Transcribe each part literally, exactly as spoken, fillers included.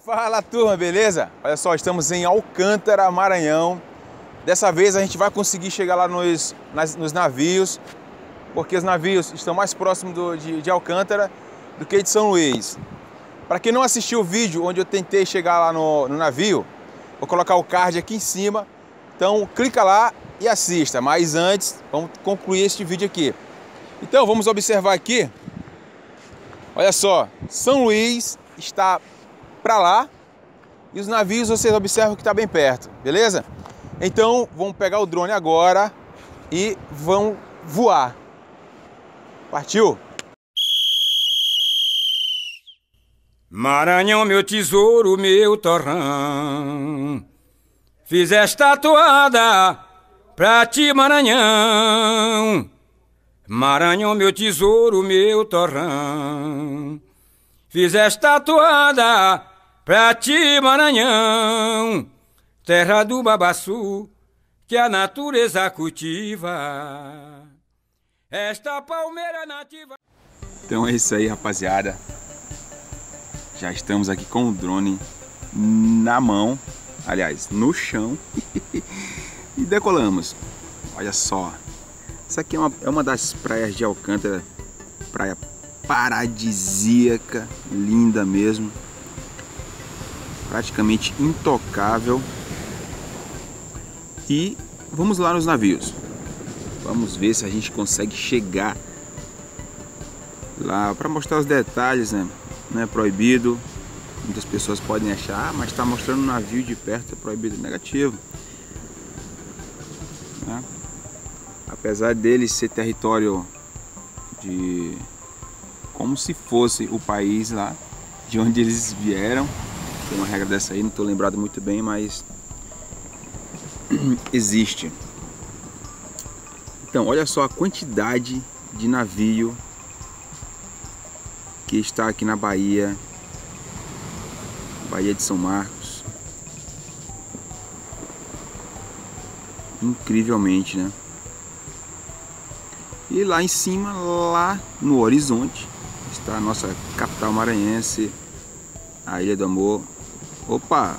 Fala turma, beleza? Olha só, estamos em Alcântara, Maranhão. Dessa vez a gente vai conseguir chegar lá nos, nas, nos navios, porque os navios estão mais próximos do, de, de Alcântara do que de São Luís. Para quem não assistiu o vídeo onde eu tentei chegar lá no, no navio, vou colocar o card aqui em cima. Então clica lá e assista, mas antes vamos concluir este vídeo aqui. Então vamos observar aqui. Olha só, São Luís está para lá e os navios vocês observam que está bem perto, beleza? Então vamos pegar o drone agora e vão voar. Partiu? Maranhão, meu tesouro, meu torrão, fiz esta toada pra ti, Maranhão. Maranhão, meu tesouro, meu torrão, fiz esta toada pra ti, Maranhão. Terra do babaçu que a natureza cultiva, esta palmeira nativa. Então é isso aí, rapaziada. Já estamos aqui com o drone na mão, aliás, no chão, e decolamos. Olha só, essa aqui é uma, é uma das praias de Alcântara, praia paradisíaca, linda mesmo, praticamente intocável. E vamos lá nos navios, vamos ver se a gente consegue chegar lá para mostrar os detalhes, né? Não é proibido, muitas pessoas podem achar, ah, mas está mostrando um navio de perto, é proibido. Negativo, né? Apesar dele ser território de, como se fosse o país lá de onde eles vieram, tem uma regra dessa aí, não estou lembrado muito bem, mas existe. Então olha só a quantidade de navio que está aqui na Bahia, Baía de São Marcos, incrivelmente, né? E lá em cima, lá no horizonte, está a nossa capital maranhense, a Ilha do Amor. Opa!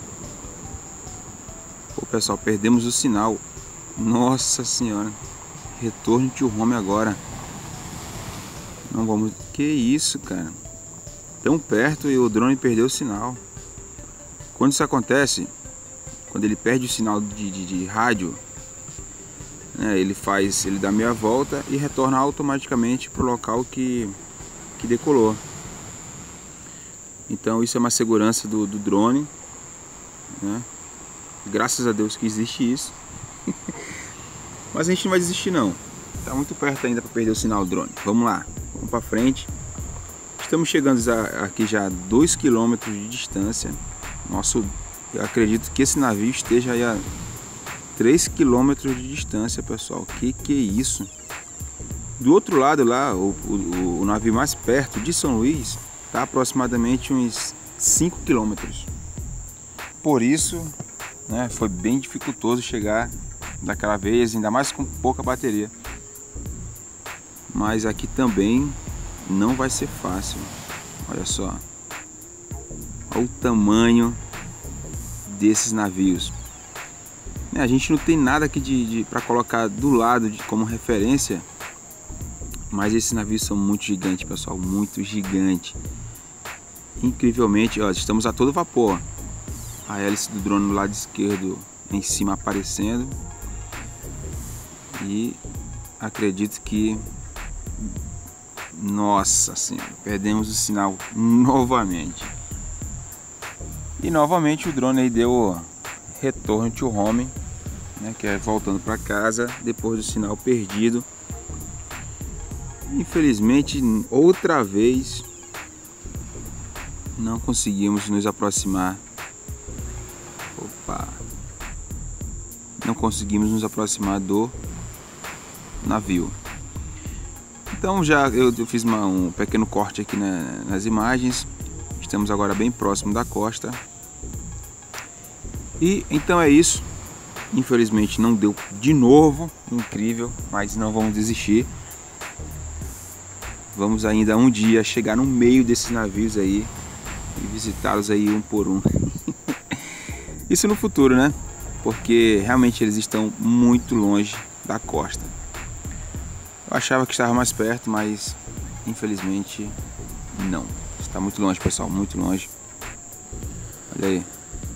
Pô, pessoal, perdemos o sinal. Nossa Senhora! Retorno to home agora. Não vamos... Que isso, cara? Tão perto e o drone perdeu o sinal. Quando isso acontece, quando ele perde o sinal de, de, de rádio, né, ele faz, ele dá meia volta e retorna automaticamente para o local que, que decolou. Então isso é uma segurança do, do drone, né? Graças a Deus que existe isso. Mas a gente não vai desistir não. Tá muito perto ainda para perder o sinal do drone. Vamos lá. Vamos para frente. Estamos chegando aqui já a dois quilômetros de distância. Nosso, eu acredito que esse navio esteja aí a três quilômetros de distância, pessoal. Que que é isso? Do outro lado lá, o, o, o navio mais perto de São Luís está aproximadamente uns cinco quilômetros. Por isso, né, foi bem dificultoso chegar daquela vez, ainda mais com pouca bateria. Mas aqui também não vai ser fácil. Olha só, olha o tamanho desses navios. A gente não tem nada aqui de, de para colocar do lado de, como referência, mas esses navios são muito gigantes, pessoal, muito gigante. Incrivelmente, ó, estamos a todo vapor. A hélice do drone do lado esquerdo em cima aparecendo. E acredito que, nossa Senhora, perdemos o sinal novamente. E novamente o drone aí deu retorno to home, né, que é voltando para casa depois do sinal perdido. Infelizmente, outra vez não conseguimos nos aproximar. Opa! Não conseguimos nos aproximar do navio. Então já eu, eu fiz uma, um pequeno corte aqui na, nas imagens. Estamos agora bem próximo da costa. E então é isso. Infelizmente não deu de novo, incrível, mas não vamos desistir. Vamos ainda um dia chegar no meio desses navios aí e visitá-los aí um por um. Isso no futuro, né? Porque realmente eles estão muito longe da costa. Eu achava que estava mais perto, mas infelizmente não. Está muito longe, pessoal, muito longe. Olha aí.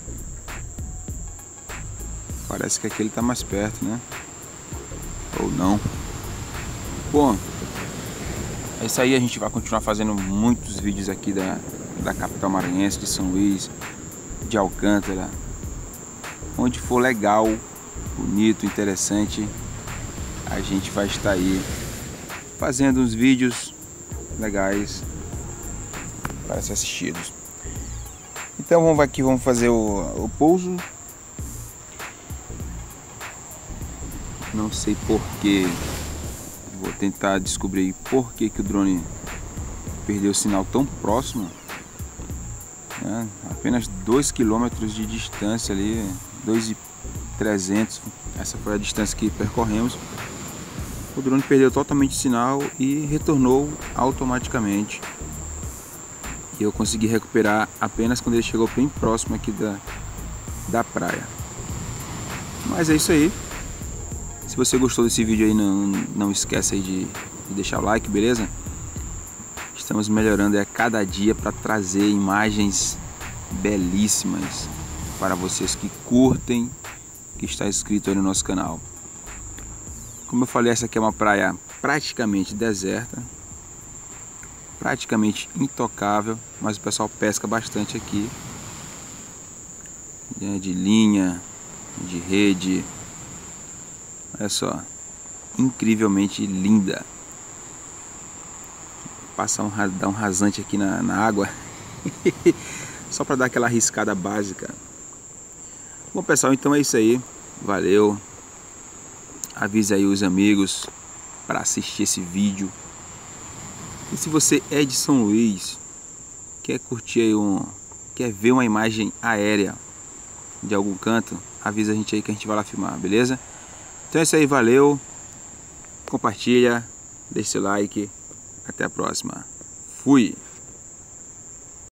Parece que aquele está mais perto, né? Ou não. Bom, é isso aí. A gente vai continuar fazendo muitos vídeos aqui da, da capital maranhense, de São Luís, de Alcântara. Onde for legal, bonito, interessante, a gente vai estar aí fazendo uns vídeos legais para ser assistidos. Então vamos aqui, vamos fazer o, o pouso. Não sei porquê, vou tentar descobrir por que que o drone perdeu o sinal tão próximo, né? Apenas dois quilômetros de distância ali, dois mil e trezentos, essa foi a distância que percorremos. O drone perdeu totalmente o sinal e retornou automaticamente. E eu consegui recuperar apenas quando ele chegou bem próximo aqui da, da praia. Mas é isso aí. Se você gostou desse vídeo aí, não, não esquece aí de, de deixar o like, beleza? Estamos melhorando a cada dia para trazer imagens belíssimas para vocês que curtem, que está inscrito aí no nosso canal. Como eu falei, essa aqui é uma praia praticamente deserta, praticamente intocável, mas o pessoal pesca bastante aqui, de linha, de rede. Olha só, incrivelmente linda. Passar um, dar um rasante aqui na, na água, só para dar aquela riscada básica. Bom, pessoal, então é isso aí. Valeu. Avise aí os amigos para assistir esse vídeo. E se você é de São Luís, quer curtir aí um, quer ver uma imagem aérea de algum canto, avisa a gente aí que a gente vai lá filmar, beleza? Então é isso aí, valeu. Compartilha, deixe seu like. Até a próxima. Fui!